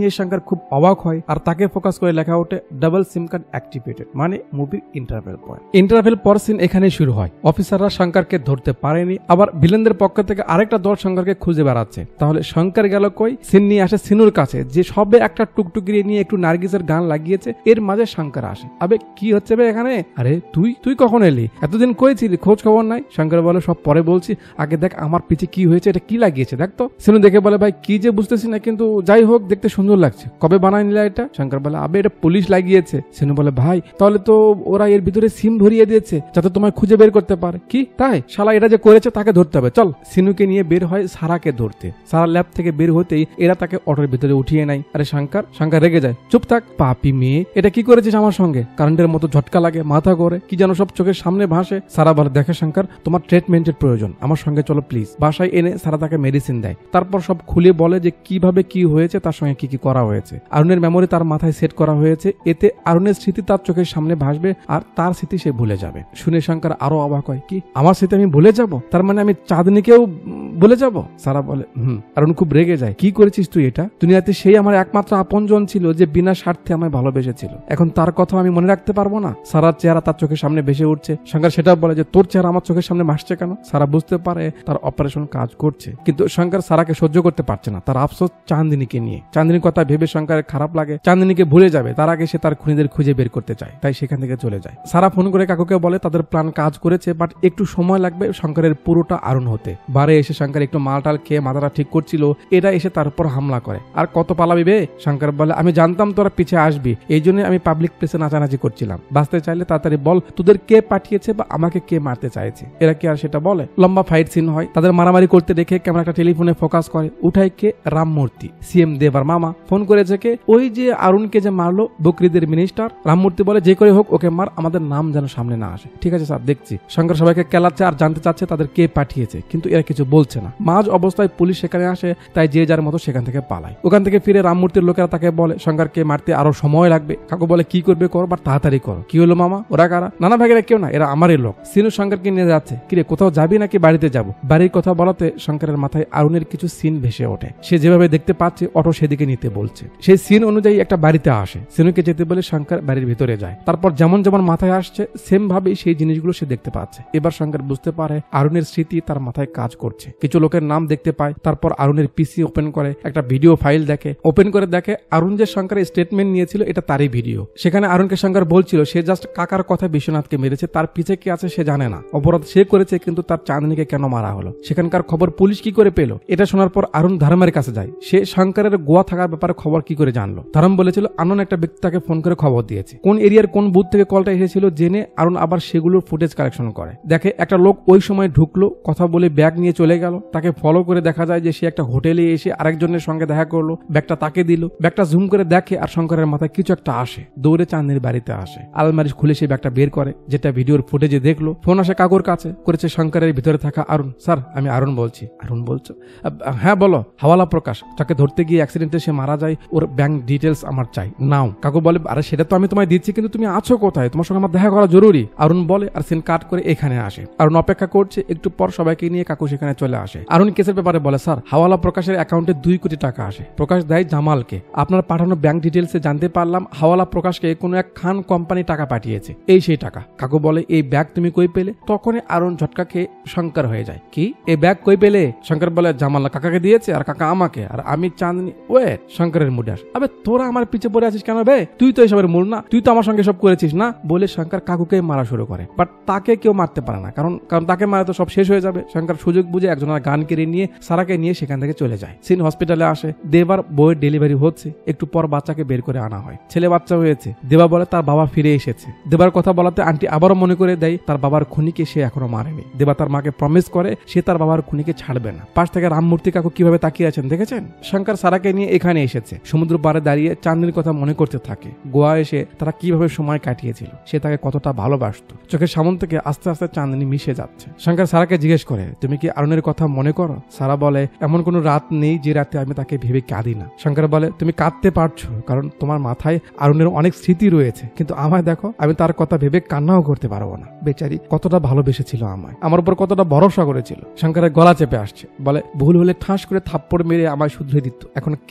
শুনে শঙ্কর খুব অবাক হয় আর তাকে ফোকাস করে লেখা ওঠে ডাবল সিম কার্ড অ্যাক্টিভেটেড, মানে মুভির ইন্টারভেল পয়েন্ট। ইন্টারভেল পর সিন এখানে শুরু হয়। অফিসাররা শঙ্করকে ধরতে পারেনি, আবার ভিলেনদের পক্ষ থেকে আরেকটা দল শঙ্করকে খুঁজে বেড়াচ্ছে। তাহলে শঙ্কর গেল কই? সিন নিয়ে আসে সিনুর কাছে, যে সবে একটা টুকটুকি নিয়ে একটু নার্গিসের গান লাগিয়েছে। এর মাঝে শঙ্কর আসে। আবে কি হচ্ছে বে এখানে? আরে তুই তুই কখন এলি? এতদিন কই ছিলি? খোঁজ খবর নাই। শঙ্কর বলে সব পরে বলছি, আগে দেখ আমার পিছে কি হয়েছে, এটা কি লাগিয়েছে দেখ তো। সিনু দেখে বলে ভাই কি যে বুঝতেছি না, কিন্তু যাই হোক দেখতে সুন্দর লাগছে। কবে বানাই নিলা এটা? শঙ্কর বলে আবে এটা পুলিশ লাগিয়েছে। সিনু বলে ভাই তাহলে তো ওরা এর ভিতরে সিম ভরিয়ে দিয়েছে যাতে তোমায় খুঁজে বের করতে পারে। কি তাই? শালা এটা যে করেছে তাকে ধরতে হবে, চল। সিনুকে নিয়ে বের হয় সারাকে ধরতে। সারা ল্যাব থেকে বের হতেই এরা তাকে অটোর ভিতরে উঠিয়ে নেয়। আরে শঙ্কর শঙ্কর রেগে যায়, চুপ থাক পাপি মেয়ে, এটা কি করেছিস আমার সঙ্গে? কারেন্টের মতো ঝটকা লাগে, মাথা করে কি যেন সব চোখের সামনে ভাসে। সারা বলে দেখে শঙ্কর তোমার ট্রিটমেন্টের প্রয়োজন, আমার সঙ্গে চলো প্লিজ। বাসায় এনে সারা তাকে মেডিসিন দেয়, তারপর সব খুলে বলে যে কিভাবে কি হয়েছে, তার সঙ্গে কি কি করা হয়েছে। আরুণের মেমোরি তার মাথায় সেট করা হয়েছে, এতে আরুণের স্মৃতি তার চোখের সামনে ভাসবে আর তার স্মৃতি সে ভুলে যাবে। শুনে শঙ্কর আরো অবাক হয়, কি আমার স্মৃতি আমি ভুলে যাব? তার মানে আমি চাঁদনিকেও ভুলে যাব? সারা বলে হুম। আরুণ খুব রেগে যায়, কি করেছিস তুই এটা? দুনিয়াতে সেই আমার একমাত্র আপনজন ছিল যে বিনা স্বার্থে আমায় ভালোবেসেছিল, এখন তার কথা আমি মনে রাখতে পারবো না? সারার চেহারা তার চোখের সামনে ভেসে উঠছে। শঙ্কর সেটাও বলে যে তোর চেহারা আমার চোখের সামনে ভাসছে কেন? সারা বুঝতে পারে তার অপারেশন কাজ করছে, কিন্তু শঙ্কর সারাকে সহ্য করতে পারছে না। তার আফসোস চাঁদিনীকে নিয়ে। চাঁদিনীর কথা ভেবে শঙ্করের খারাপ লাগে, চাঁদিনীকে ভুলে যাবে তার আগে সে তার খুনিদের খুঁজে বের করতে চায়, তাই সেখান থেকে চলে যায়। সারা ফোন করে কাকুকে বলে তাদের প্ল্যান কাজ করেছে, বাট একটু সময় লাগবে শঙ্করের পুরোটা আরুণ হতে। বারে এসে শঙ্কর একটু মালটাল খেয়ে মাথাটা ঠিক করছিল, এরা এসে তার উপর হামলা করে। আর কত পালাবি বে? শঙ্কর বলে আমি জানতাম তোরা পিছে আসবি, এই জন্য আমি পাবলিক প্লেসে নাচানাচি করছিলাম। বাঁচতে চাইলে তাড়াতাড়ি বল তোদের কে পাঠিয়েছে বা আমাকে কে মারতে চাইছে। এরা কি আর সেটা বলে? লম্বা ফাইট সিন হয়, তাদের মারামারি করতে দেখে ক্যামেরা একটা টেলিফোনে ফোকাস করে। উঠায় কে? রামমূর্তি, সিএম দেবার মামা। ফোন করেছে কে? ওই যে আরুণকে যে মারলো, বকরিদের মিনিস্টার। রামমূর্তি বলে যে করে হোক ওকে মার, আমাদের নাম যেন সামনে না আসে। ঠিক আছে স্যার দেখছি। শঙ্কর সবাইকে কেলাচ্ছে আর জানতে চাচ্ছে তাদের কে পাঠিয়েছে, কিন্তু এরা কিছু বলছে না। মাঝ অবস্থায় পুলিশ সেখানে আসে, তাই যে যার মতো সেখান থেকে পালায়। ওখান থেকে ফিরে রামমূর্তির লোকেরা তাকে বলে শঙ্করকে মারতে আরো সময় লাগবে। কাকু বলে কি করবে কর, বাট তাড়াতাড়ি করো। কি হলো মামা? ওরা কারা? নানা ভাগেরা কেউ না, এরা আমারই লোক। সিনু শঙ্করকে নিয়ে যাচ্ছে। কিরে কোথাও যাবি নাকি বাড়িতে যাবো? বাড়ির কথা বলাতে শঙ্করের মাথায় আরুণের কিছু সিন ভেসে ওঠে। সে যেভাবে দেখতে পাচ্ছে অটো সেদিকে নিতে বলছে। সেই সিন অনুযায়ী একটা বাড়িতে আসে। সিনুকে যেতে বলে শঙ্কর বাড়ির ভিতরে যায়। তারপর যেমন যেমন মাথায় আসছে সেম ভাবেই সেই জিনিসগুলো সে দেখতে পাচ্ছে। এবার শঙ্কর বুঝতে পারে আরুণের স্মৃতি তার মাথায় কাজ করছে। কিছু লোকের নাম দেখতে পায়। তারপর আরুণের পিসি ওপেন করে একটা ভিডিও ফাইল দেখে। ওপেন করে দেখে আরুণ যে শঙ্করের স্টেটমেন্ট নিয়েছিল এটা তারই ভিডিও। সেখানে আরুণকে শঙ্কর বলছিল সে জাস্ট কাকার কথা বিশ্বনাথকে মেরেছে, তার পিছে কি আছে সে জানে না। অপরাধ সে করেছে, কিন্তু তার চাঁদনীকে কেন মারা হলো, সেখানকার খবর পুলিশ কি করে পেল? এটা শোনার পর আরুণ ধর্মের কাছে যায়। সে শঙ্করের গোয়া থাকার ব্যাপারে খবর কি করে জানলো? ধর্ম বলেছিল আনন একটা ব্যক্তি তাকে ফোন করে খবর দিয়েছে। কোন এরিয়ার কোন বুথ থেকে কলটা এসেছিল জেনে আরুণ আবার সেগুলোর ফুটেজ কালেকশন করে। দেখে একটা লোক ওই সময় ঢুকলো, কথা বলে ব্যাগ নিয়ে চলে গেল। তাকে ফলো করে দেখা যায় যে সে একটা হোটেলে এসে আরেকজনের সঙ্গে দেখা করলো, ব্যাগটা তাকে দিল। ব্যাগটা জুম করে দেখে আর শঙ্করের মাথায় কিছু একটা আসে। দৌড়ে চাঁদনির বাড়িতে আসে। আলমারি খুলে সেই ব্যাগটা বের করে, যেটা ভিডিওর ফুটেজে দেখলো। ফোন আসে কাকুর কাছে, করেছে শঙ্করের ভিতরে থাকা আরুণ। স্যার আমি আরুণ বলছি। আরুণ বলছো? হ্যাঁ বলো। হাওয়ালা প্রকাশ, তাকে ধরতে গিয়ে অ্যাক্সিডেন্টে সে মারা যায়, ওর ব্যাংক ডিটেলস আমার চাই নাও। কাকু বলে আরে সেটা তো আমি তোমায় দিচ্ছি, কিন্তু তুমি আছো কোথায়? তোমার সঙ্গে আমার দেখা করা জরুরি। আরুণ বলে আর সিন কাট করে এখানে আসে। আরুণ অপেক্ষা করছে, একটু পর সবাইকে নিয়ে কাকু সেখানে চলে আসে। আরুণ কেসের ব্যাপারে বলে স্যার হাওয়ালা প্রকাশের অ্যাকাউন্টে দুই কোটি টাকা আসে। প্রকাশ দেয় জামালকে। আপনার পাঠানো ব্যাংক ডিটেলসে জানতে পারলাম হাওয়ালা প্রকাশকে কোনো এক খান কোম্পানি টাকা পাঠিয়েছে, এই সেই টাকা। কাকু বলে এই ব্যাগ তুমি কই পেলে? তখনই আরুণ ঝটকা খেয়ে শঙ্কর হয়ে যায়। কি এই ব্যাগ কই পেলে? শঙ্কর বলে জামাল কাকাকে দিয়েছে আর কাকা আমাকে, আর আমি চাঁদনি। ওয়েট, শঙ্করের মুডে আস। আবে তোরা আমার পিছে পড়ে আছিস কেন বে? তুই তো এসবের মূল না, তুই তো আমার সঙ্গে সব করেছিস না। বলে শঙ্কর কাকুকে মারা শুরু করে, বাট তাকে কেউ মারতে পারে না, কারণ কারণ তাকে মারা তো সব শেষ হয়ে যাবে। শঙ্কর সুযোগ বুঝে একজনের গান কেড়ে নিয়ে সারাকে নিয়ে সেখান থেকে চলে যায়। সিন হসপিটালে আসে। দেবার বইয়ের ডেলিভারি হচ্ছে। একটু পর বাচ্চাকে বের করে আনা হয়। ছেলে বাচ্চা হয়েছে। দেবা বলে তার বাবা ফিরে এসেছে। দেবার কথা বলাতে আন্টি আবারও মনে করে দেয় তার বাবার খুনিকে সে এখনো মারেনি। দেবা তার মাকে প্রমিস করে সে তার বাবার খুনিকে ছাড়বে না। পাশ থেকে রামমূর্তি কাকু কিভাবে তাকিয়ে আছেন দেখেছেন? শঙ্কর সারাকে নিয়ে এখানে এসেছে। সমুদ্র পাড়ে দাঁড়িয়ে চাঁদনির কথা মনে করতে থাকে। গোয়া এসে তারা কিভাবে সময় কাটিয়েছিল, সে তাকে কতটা ভালোবাসত। চোখের সামন থেকে আস্তে আস্তে চাঁদনি মিশে যাচ্ছে। শঙ্কর সারাকে জিজ্ঞেস করে তুমি কি আরুণের কথা মনে করো? সারা বলে এমন কোনো রাত নেই যে রাতে আমি তাকে ভেবে কাঁদি না। শঙ্কর বলে তুমি কাঁদতে পারছো কারণ তোমার মাথায় আরুণের অনেক স্মৃতি রয়েছে, কিন্তু আমায় দেখো, আমি তার কথা ভেবে কান্নাও করতে পারবো না। বেচারি কতটা ভালোবেসেছিল আমায়, আমার উপর কতটা ভরসা করেছিল। শঙ্করের গলা চেপে আসছে। বলে ভুল হলে ঠাস করে থাপ্পড় মেরে আমায় শুধরে দিত, এখন কে আমাকে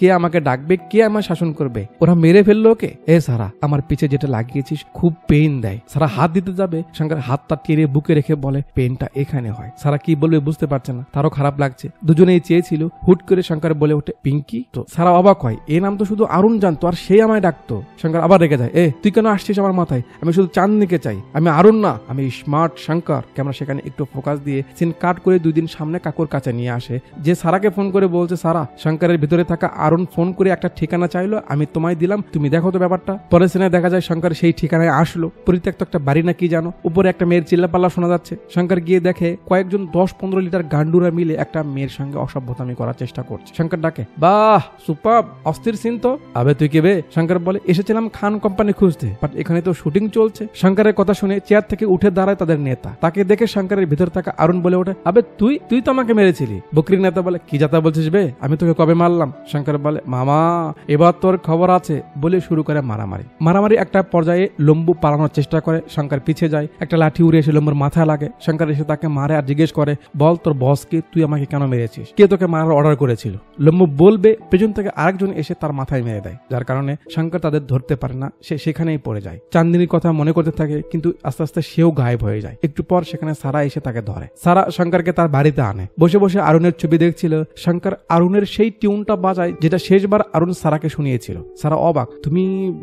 ডাকবে, কে আমার শাসন করবে? ওরা মেরে ফেললো ওকে। এ সারা, আমার পিছে যেটা লাগিয়েছিস খুব পেইন দেয়। সারা হাত দিতে যাবে, শঙ্কর হাতটা টেনে বুকে রেখে বলে পেইনটা এখানে হয়। সারা কি বলবে বুঝতে পারছে না, তারও খারাপ লাগছে। দুজনেই চেয়েছিল। হুট করে শঙ্কর বলে ওঠে পিঙ্কি। তো সারা অবাক হয়, এ নাম তো শুধু আরুণ জানতো আর সেই আমায় ডাকতো। শঙ্কর আবার রেগে যায়, এ তুই কেন আসছিস আমার মাথায়? আমি শুধু চাঁদনিকে চাই, আমি আরুণ না, আমি স্মার্ট শঙ্কর। ক্যামেরা সেখানে একটু ফোকাস দিয়ে সিন কাট করে দুই দিন সামনে কাকুর কাছে নিয়ে আসে, যে সারাকে ফোন করে বলছে সারা, শঙ্করের ভিতরে থাকা আরুণ ফোন করে একটা ঠিকানা চাইলো, আমি তোমায় দিলাম, তুমি দেখো তো ব্যাপারটা। পরে সিনে দেখা যায় শঙ্কর সেই ঠিকানায় আসলো, পরিত্যক্ত একটা বাড়ি না কি জানো, উপরে একটা মেয়ের চিল্লাপাল্লা শোনা যাচ্ছে। শঙ্কর গিয়ে দেখে কয়েকজন দশ পনেরো লিটার গান্ডুরা মিলে একটা মেয়ের সঙ্গে অসভ্যতামি করার চেষ্টা করছে। শঙ্কর ডাকে, বাহ সুপার, অস্থির সিন তো। আবে তুই কে বে? শঙ্কর বলে, এসেছিলাম খান কোম্পানি খুঁজতে, বাট এখানে তো শুটিং চলছে। শঙ্করের কথা শুনে চেয়ার থেকে উঠে দাঁড়ায় তাদের নেতা। তাকে দেখে শঙ্করের ভিতর থাকা আরুণ বলে ওঠে, আবে তুই তুই তো আমাকে মেরেছিলি। বকরির নেতা বলে, কি যাতা বলছিস বে, আমি তোকে কবে মারলাম? শঙ্কর বলে, মামা এবার তোর খবর আছে, বলে শুরু করে মারামারি। মারামারি একটা পর্যায়ে লম্বু পালানোর চেষ্টা করে, শঙ্কর পিছিয়ে যায়, একটা লাঠি উড়ে এসে লম্বুর মাথায় লাগে। শঙ্কর এসে তাকে মারে আর জিজ্ঞেস করে, বল তোর বসকে, তুই আমাকে কেন মেরেছিস? কে তোকে মারার অর্ডার করেছিল? লম্বু বলবে, পেছন থেকে আরেকজন এসে তার মাথায় মেরে দেয়, যার কারণে শঙ্কর তাদের ধরতে পারে না, সে সেখানেই পড়ে যায়। চাঁদনির কথা মনে করতে থাকে, কিন্তু আস্তে আস্তে সেও গায়েব হয়ে যায়। একটু পর সেখানে সারা এসে তাকে ধরে। সারা শঙ্করকে তার বাড়িতে আনে, বসে বসে আরুণের ছবি দেখছিল। শঙ্কর আরুণের সেই টিউনটা বাজায় যেটা শেষবার আরুণ সারাকে শুনিয়েছিল। সারা অবাক, তুমি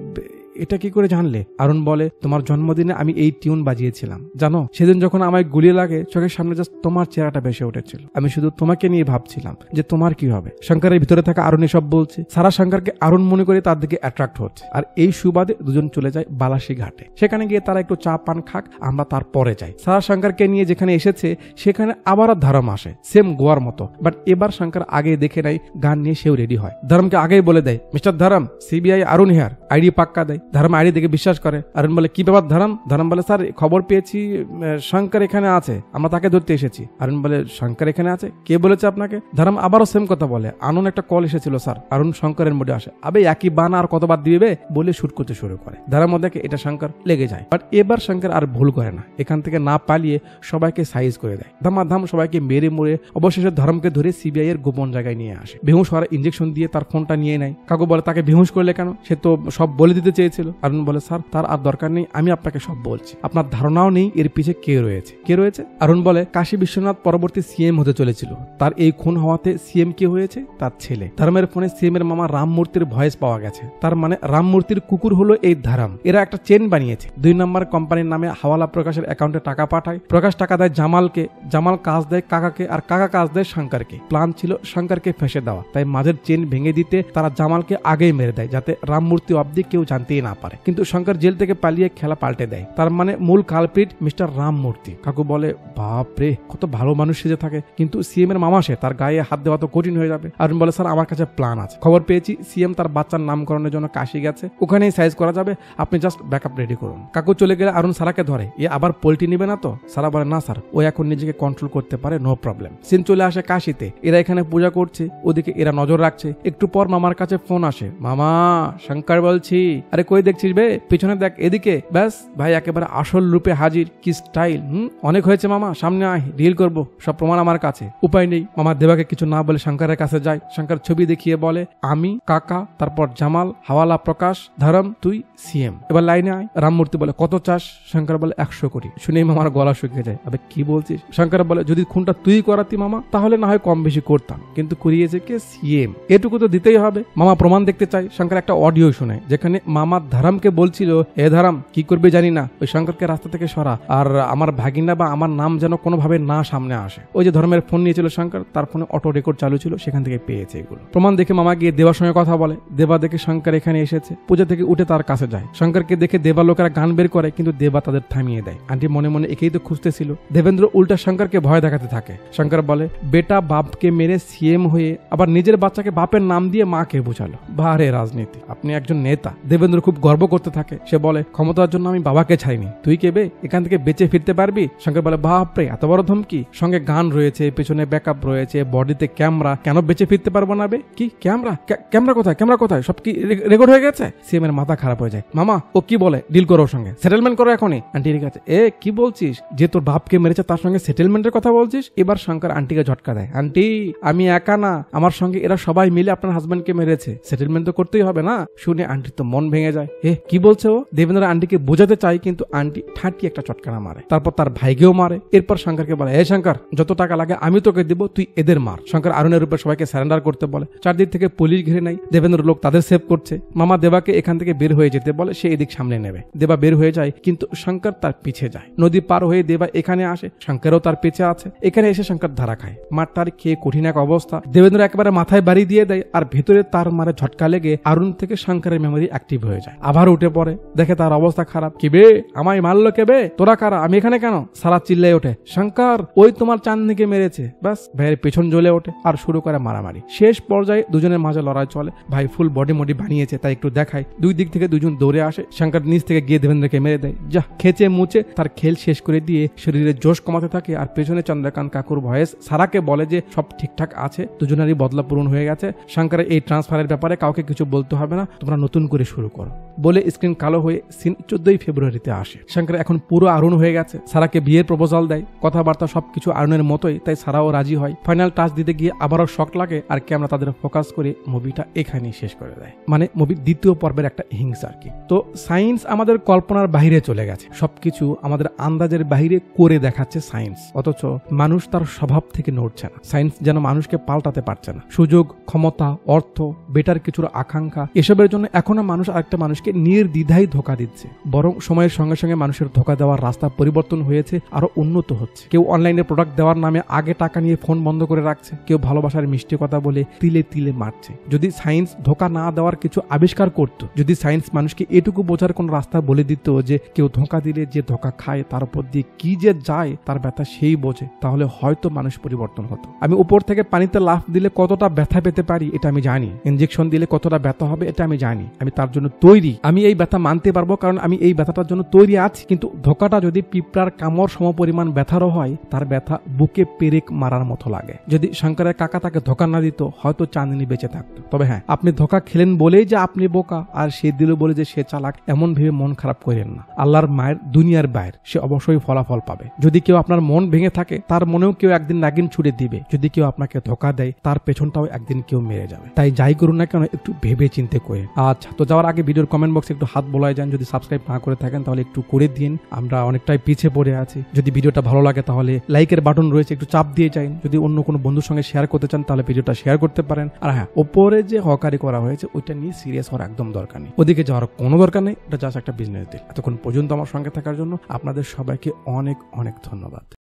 এটা কি করে জানলে? আরুণ বলে, তোমার জন্মদিনে আমি এই টিউন বাজিয়েছিলাম, জানো সেদিন যখন আমায় গুলি লাগে চোখের সামনে জাস্ট তোমার চেহারাটা ভেসে উঠেছিল, আমি শুধু তোমাকে নিয়ে ভাবছিলাম যে তোমার কি হবে। শঙ্করের ভিতরে থাকা আরুণ সব বলছে। সারা শঙ্করকে আরুণ মনে করে তার দিকে অ্যাট্রাক্ট হচ্ছে, আর এই সুবাদে দুজন চলে যায় বালাসী ঘাটে। সেখানে গিয়ে তারা একটু চা পান খাক, আমরা তারপরে যাই। সারা শঙ্করকে নিয়ে যেখানে এসেছে সেখানে আবার ধরম আসে, সেম গোয়ার মতো, বাট এবার শঙ্কর আগে দেখে নাই, গান নিয়ে সেও রেডি হয়। ধরমকে আগেই বলে দেয়, mister Dharam, CBI Arun here, ID পাক্কা দেয়। ধরম আইডি দেখে বিশ্বাস করে। আরুণ বলে, কি ব্যাপার ধরম? ধরম বলে, স্যার খবর পেয়েছি শঙ্কর এখানে আছে, আমরা তাকে ধরতে এসেছি। আরুণ বলে, শঙ্কর এখানে আছে? কে বলেছে আপনাকে? ধরম আবারও সেম কথা বলে, আনুন একটা কল এসেছিল স্যার। আরুণ শঙ্করের মোডে আসে, আবে একই বানা আর কতবার দিবে বলে শুট করতে শুরু করে। ধরম দেখে এটা শঙ্কর, লেগে যায়। বাট এবার শঙ্কর আর ভুল করে না, এখান থেকে না পালিয়ে সবাইকে সাইজ করে দেয়, ধামাধাম সবাইকে মেরে মুড়ে অবশেষে ধরমকে ধরে সিবিআই এর গোপন জায়গায় নিয়ে আসে। বেহুশ হওয়ার ইঞ্জেকশন দিয়ে তার ফোনটা নিয়ে নেয়। কাকু বলে, তাকে বেহুশ করলে কেন? সে তো সব বলে দিতে চেয়েছিল। আরুণ বলে, স্যার তার আর দরকার নেই, আমি আপনাকে সব বলছি, আপনার ধারণাও নেই এর পিছে কে রয়েছে। কে রয়েছে? আরুণ বলে, কাশী বিশ্বনাথ পরবর্তী সিএম হতে চলেছিল, তার এই খুন হওয়াতে সিএম কে হয়েছে? তার ছেলে। ধর্মের ফোনে সিএম এর মামা রামমূর্তির ভয়েস পাওয়া গেছে, তার মানে রামমূর্তির কুকুর হলো এই ধরম। এরা একটা চেন বানিয়েছে, দুই নম্বর কোম্পানির নামে হাওয়ালা প্রকাশের অ্যাকাউন্টে টাকা পাঠায়, প্রকাশ টাকা দেয় জামালকে, জামাল কাজ দেয় কাকাকে, আর কাকা কাজ দেয় শঙ্করকে। প্ল্যান ছিল শঙ্করকে ফেঁসে দেওয়া, তাই মাঝের চেন ভেঙে দিতে তারা জামালকে আগেই মেরে দেয়, যাতে রামমূর্তি অব্দি কেউ জানতেই না পারে। কিন্তু শঙ্কর জেল থেকে পালিয়ে খেলা পাল্টে দেয়, তার মানে মূল কালপ্রিট মিস্টার রামমূর্তি। কাকু বলে, বাপ রে, কত ভালো মানুষ সেজে থাকে, কিন্তু সিএম এর মামা সে, তার গায়ে হাত দেওয়া তো কঠিন হয়ে যাবে। আরুণ বলে, স্যার আমার কাছে প্ল্যান আছে, খবর পেয়েছি সিএম তার বাচ্চার নামকরণের জন্য কাশি গেছে, ওখানেই সাইজ করা যাবে, আপনি জাস্ট ব্যাকআপ রেডি করুন। কাকু চলে গেলে আরুণ সারাকে ধরে, এ আবার পোল্ট্রি নিবে না তো? সারা বলে, না স্যার, ও এখন নিজেকে কন্ট্রোল করতে পারে, নো প্রবলেম। সিন চলে আসে কাশিতে, এরা এখানে পূজা করছে, ওদিকে এরা নজর রাখছে। একটু পর মামার কাছে ফোন আসে, মামা শঙ্কর বলছি। আরে কই দেখছিস বে? পিছনে দেখ, এদিকে। ব্যাস ভাই একেবারে আসল রূপে হাজির, কি স্টাইল! হুম অনেক হয়েছে মামা, সামনে আয়, রিল করবো, সব প্রমাণ আমার কাছে। উপায় নেই, মামা দেবাকে কিছু না বলে শঙ্করের কাছে যায়। শঙ্কর ছবি দেখিয়ে বলে, আমি, কাকা, তারপর জামাল, হাওয়ালা প্রকাশ, ধরম, তুই সিএম, এবার লাইনে আয়। রামমূর্তি বলে, কত চাস? শঙ্কর বলে, একশো কোটি। শুনেই মামার গলা শুকিয়ে যায়, আবে কি বলছিস? শঙ্কর বলে, যদি খুনটা তুই করাতি মামা, তাহলে না হয় কম বেশি করতাম, কিন্তু করিয়েছে কে? সিএম, এটুকু তো দিতেই হবে। মামা প্রমাণ দেখতে চাই। শঙ্কর একটা অডিও শুনে, যেখানে মামা ধরমকে বলছিল, এ ধরম কি করবে জানি না, ওই শঙ্করকে রাস্তা থেকে সরা, আর আমার ভাগিনা বা আমার নাম যেন কোনোভাবে না সামনে আসে। ওই যে ধর্মের ফোন নিয়েছিল শঙ্কর, তার ফোনে অটো রেকর্ড চালু ছিল, সেখান থেকে পেয়েছে এগুলো প্রমাণ। দেখে মামা গিয়ে দেবার সঙ্গে কথা বলে, দেবা দেখে শঙ্কর এখানে এসেছে, পূজা থেকে উঠে তার কাছে যায়। শঙ্করকে দেখে দেবা লোকেরা গান বের করে, কিন্তু দেবা তাদের থামিয়ে দেয়। আন্টি মনে মনে একেই তো খুঁজতেছিল। দেবেন্দ্র উল্টা শঙ্করকে ভয় দেখাতে থাকে। শঙ্কর বলে, বেটা বাপকে মেরে সিএম হয়ে আবার নিজের বাচ্চাকে বাপের নাম দিয়ে মাকে বোঝালো, বারে রাজনীতি, আপনি একজন নেতা। দেবেন্দ্র খুব খুব গর্ব করতে থাকে। সে বলে, ক্ষমতার জন্য আমি বাবাকে ছাড়িনি, তুই কেবে, এখান থেকে বেঁচে ফিরতে পারবি? শঙ্কর বলে, বাপরে এত বড় ধমকি, সঙ্গে গান রয়েছে, পেছনে ব্যাকআপ রয়েছে, বডিতে ক্যামেরা, কেন বেঁচে ফিরতে পারবো না বে? কি ক্যামেরা? ক্যামেরা কোথায়? ক্যামেরা কোথায়? সব কি রেকর্ড হয়ে গেছে? সিএম এর মাথা খারাপ হয়ে যায়। মামা ও কি বলে, ডিল করো ওর সঙ্গে, সেটেলমেন্ট করো এখনই। আন্টির কাছে, এ কি বলছিস, যে তোর বাপকে মেরেছে তার সঙ্গে সেটেলমেন্টের কথা বলছিস? এবার শঙ্কর আন্টিকে ঝটকা দেয়। আন্টি আমি একা না, আমার সঙ্গে এরা সবাই মিলে আপনার হাজবেন্ডকে মেরেছে, সেটেলমেন্ট তো করতেই হবে না। শুনে আন্টির তো মন ভেঙে যায়। এ কি বলছে ও? দেবেন্দ্র আন্টিকে বোঝাতে চাই, কিন্তু আন্টি ঠাঁটি একটা চটকানা মারে, তারপর তার ভাইকেও মারে। এরপর শঙ্করকে বলে, এ শঙ্কর, যত টাকা লাগে আমি তোকে দিব, তুই এদের মার। শঙ্কর আরুণের উপর সবাইকে সারেন্ডার করতে বলে। চারদিক থেকে পুলিশ ঘিরে নেয়, দেবেন্দ্র লোক তাদের সেভ করছে। মামা দেবাকে এখান থেকে বের হয়ে যেতে বলে, সে এদিক সামলে নেবে। দেবা বের হয়ে যায়, কিন্তু শঙ্কর তার পিছে যায়। নদী পার হয়ে দেবা এখানে আসে, শঙ্করও তার পিছে আছে। এখানে এসে শঙ্কর ধারা খায়, মারটার খেয়ে কঠিন এক অবস্থা। দেবেন্দ্র একেবারে মাথায় বাড়ি দিয়ে দেয়, আর ভেতরে তার মারে ঝটকা লেগে আরুণ থেকে শঙ্করের মেমোরি অ্যাক্টিভ হয়ে যায়। আবার উঠে পড়ে, দেখে তার অবস্থা খারাপ। কি বে, আমায় মারলো কে বে? তোরা কারা? আমি এখানে কেন? সারা চিল্লাই ওঠে, শঙ্কর ওই তোমার চাঁদনিকে মেরেছে। ব্যাস, ভাইয়ের পেছন জ্বলে ওঠে আর শুরু করে মারামারি। শেষ পর্যায়ে দুজনের মাঝে লড়াই চলে। ভাই ফুল বডি মডি বানিয়েছে, তাই একটু দেখায়। দুই দিক থেকে দুজন দৌড়ে আসে, শঙ্কর নিচ থেকে গিয়ে দেবেন্দ্রকে মেরে দেয়। যা খেচে মুচে তার খেল শেষ করে দিয়ে শরীরে জোশ কমাতে থাকে। আর পেছনে চন্দ্রকান্ত কাকুর ভয়েস সারাকে বলে যে সব ঠিকঠাক আছে, দুজনেরই বদলা পূরণ হয়ে গেছে, শঙ্করের এই ট্রান্সফারের ব্যাপারে কাউকে কিছু বলতে হবে না, তোমরা নতুন করে শুরু করো বলে স্ক্রিন কালো হয়ে সিন চোদ্দই ফেব্রুয়ারিতে আসে। শঙ্কর এখন পুরো আরুণ হয়ে গেছে। সারাকে বিয়ের প্রপোজাল দেয়, কথাবার্তা সবকিছু আরুণের মতোই, তাই সারাও রাজি হয়। ফাইনাল টাচ দিতে গিয়ে আবারও শক লাগে, আর ক্যামেরা তাদের ফোকাস করে মুভিটা এখানেই শেষ করে দেয়। মানে মুভির দ্বিতীয় পর্বের একটা হিংসা আর কি। তো সায়েন্স আমাদের কল্পনার বাইরে চলে গেছে, সবকিছু আমাদের আন্দাজের বাইরে করে দেখাচ্ছে সায়েন্স, অথচ মানুষ তার স্বভাব থেকে নড়ছে না। সায়েন্স যেন মানুষকে পাল্টাতে পারছে না। সুযোগ, ক্ষমতা, অর্থ, বেটার কিছুর আকাঙ্ক্ষা, এসবের জন্য এখনো মানুষ আরেকটা মানুষকে নির্দ্বিধায় ধোঁকা দিচ্ছে। বরং সময়ের সঙ্গে সঙ্গে মানুষের ধোঁকা দেওয়ার রাস্তা পরিবর্তন হয়েছে, আরো উন্নত হচ্ছে। কেউ অনলাইনে প্রোডাক্ট দেওয়ার নামে আগে টাকা নিয়ে ফোন বন্ধ করে রাখছে, কেউ ভালোবাসার মিষ্টি কথা বলে তিলে তিলে মারছে। যদি সায়েন্স ধোঁকা না দেওয়ার কিছু আবিষ্কার করত, যদি সায়েন্স মানুষকে এটুকু বোঝার কোন রাস্তা বলে দিত যে কেউ ধোঁকা দিলে যে ধোঁকা খায় তার উপর দিয়ে কি যে যায় তার ব্যথা সেই বোঝে, তাহলে হয়তো মানুষ পরিবর্তন হতো। আমি উপর থেকে পানিতে লাফ দিলে কতটা ব্যথা পেতে পারি এটা আমি জানি, ইনজেকশন দিলে কতটা ব্যথা হবে এটা আমি জানি, আমি তার জন্য তৈরি, আমি এই ব্যথা মানতে পারবো কারণ আমি এই ব্যথাটার জন্য তৈরি আছি। কিন্তু ধোঁকাটা যদি পিঁপড়ার কামড় সমপরিমাণ ব্যথারও হয়, তার ব্যথা বুকে পেরেক মারার মতো লাগে। যদি শঙ্করের কাকা তাকে ধোঁকা না দিত, হয়তো চাঁদনি বেঁচে থাকতো। তবে হ্যাঁ, আপনি ধোঁকা খেলেন বলেই যে আপনি বোকা আর সে দিল বলে যে সে চালাক, এমন ভেবে মন খারাপ করেন না। আল্লাহর মায়ের দুনিয়ার বাইর, সে অবশ্যই ফলাফল পাবে। যদি কেউ আপনার মন ভেঙে থাকে, তার মনেও কেউ একদিন নাগিন ছুড়ে দিবে। যদি কেউ আপনাকে ধোঁকা দেয়, তার পেছনটাও একদিন কেউ মেরে যাবে। তাই যাই করুন না কেন, একটু ভেবে চিন্তে করে। আচ্ছা, তো যাওয়ার আগে ভিডিওর কমেন্ট বক্সে একটু হাত বোলায় যান, যদি সাবস্ক্রাইব না করে থাকেন তাহলে একটু করে দিন, আমরা অনেকটাই পিছিয়ে পড়ে আছি। যদি ভিডিওটা ভালো লাগে তাহলে লাইকের বাটন রয়েছে, একটু চাপ দিয়ে যান। যদি অন্য কোনো বন্ধুর সঙ্গে শেয়ার করতে চান তাহলে ভিডিওটা শেয়ার করতে পারেন। আর হ্যাঁ, ওপরে যে হকারি করা হয়েছে ওইটা নিয়ে সিরিয়াস হওয়ার একদম দরকার নেই, ওদিকে যাওয়ার কোনো দরকার নেই, ওটা জাস্ট একটা বিজনেস ডিল। এতক্ষণ পর্যন্ত আমার সঙ্গে থাকার জন্য আপনাদের সবাইকে অনেক অনেক ধন্যবাদ।